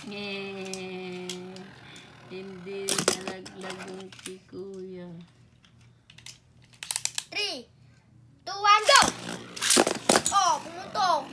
Hindi nalaglag yung si Kuya. 3, 2, 1, go! Oh, pumutok.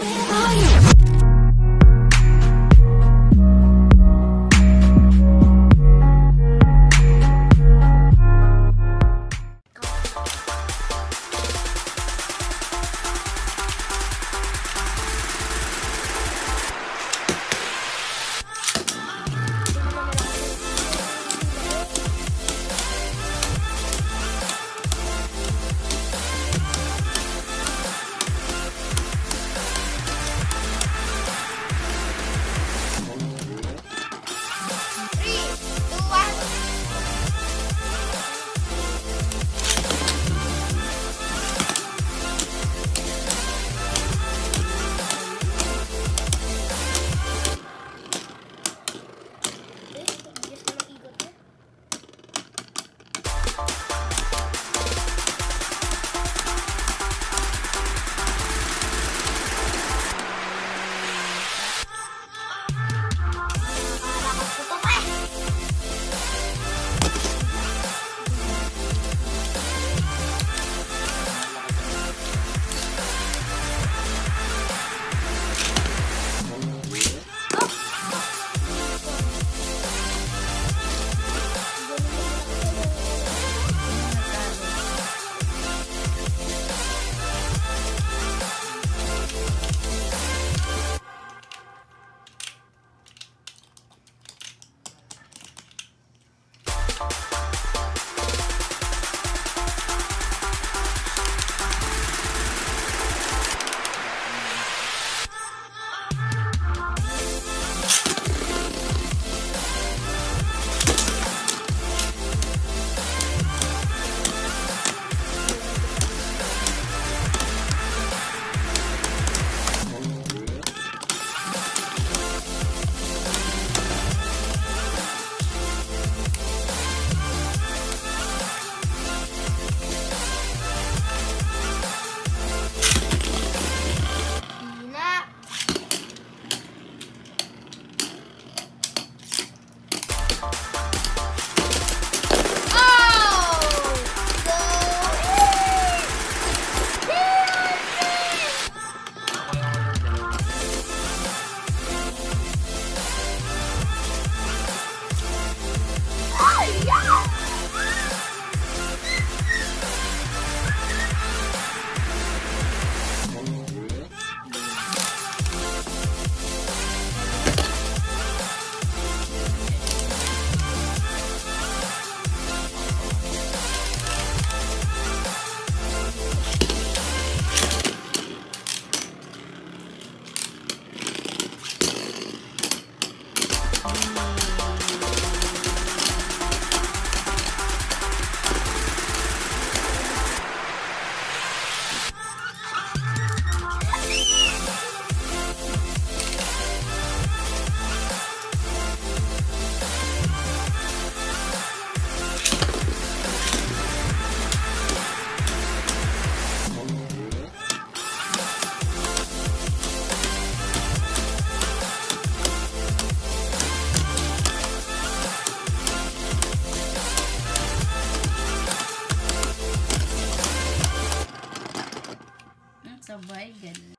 Sabay, ganun.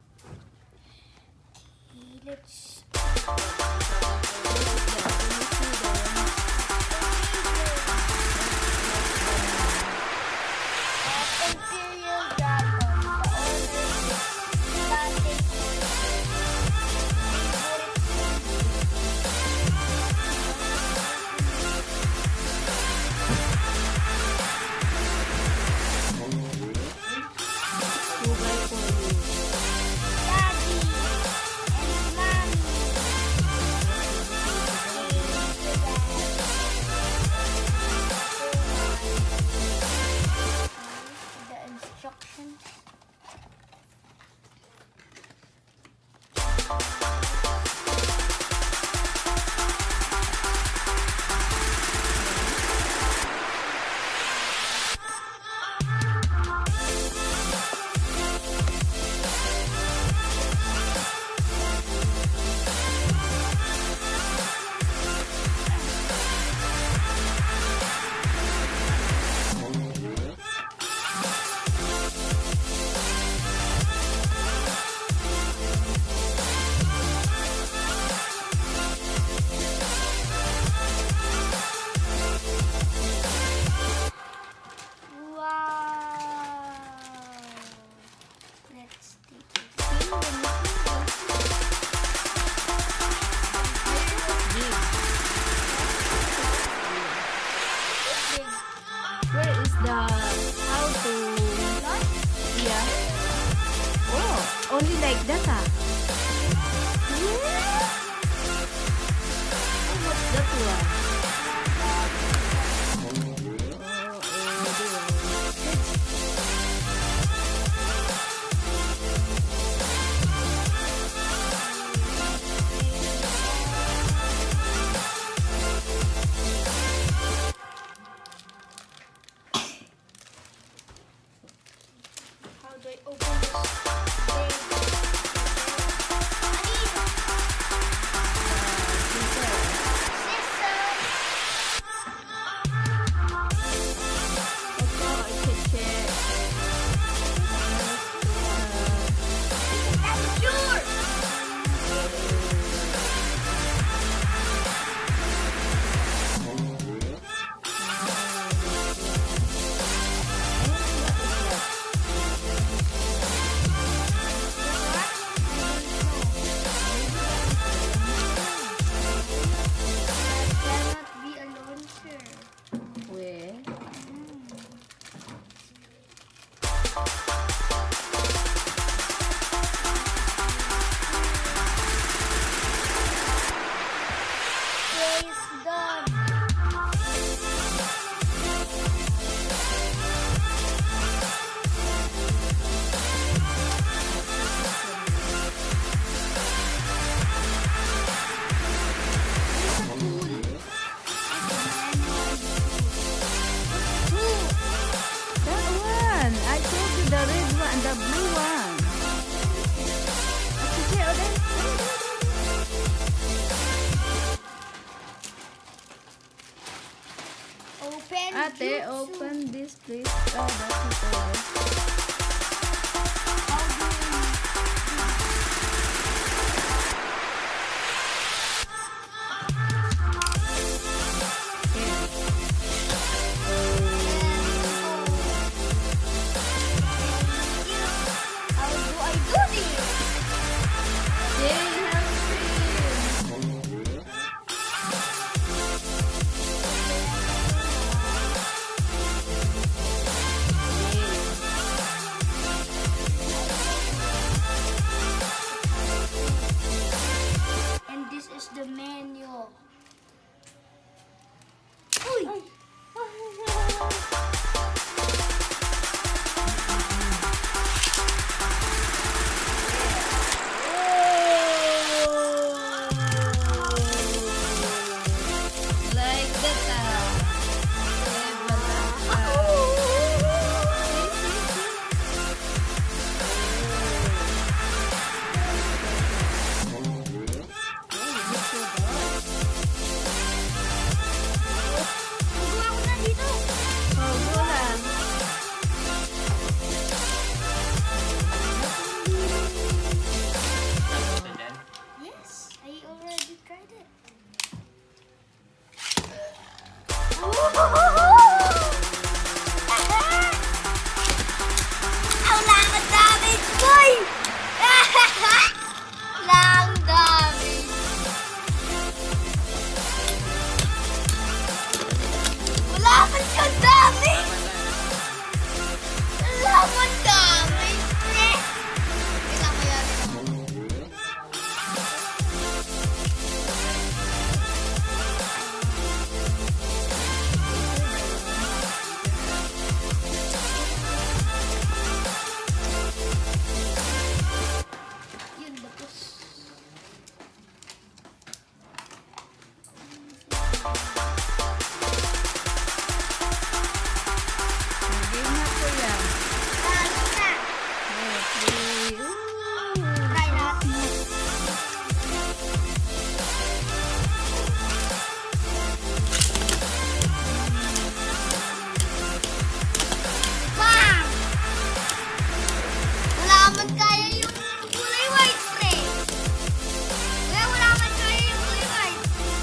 Let's... Ate, open this please. Oh, that's it. How do I do this? Yay, help me. And this is the menu. Uy! Like that. Gumawa ko na dito. Oh, go lang. Yes, I already tried it. Wala kang damage, boy! Wala kang damage. Wala kang damage. Wala kang damage. Kailangan mo yan. Yun, tapos. Game na ko yan. Talo na. Okay. Try natin. Bam! Wala man kaya yung kulay white, pre. Kaya wala man kaya yung kulay white.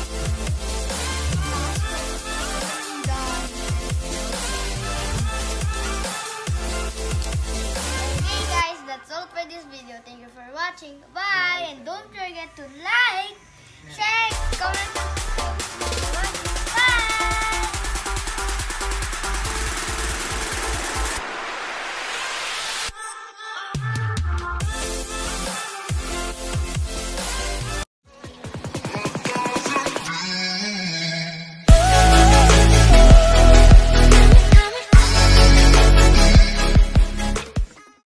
Okay guys, that's all for this video. Thank you for watching. Bye! And don't forget to like, share, comment, and subscribe.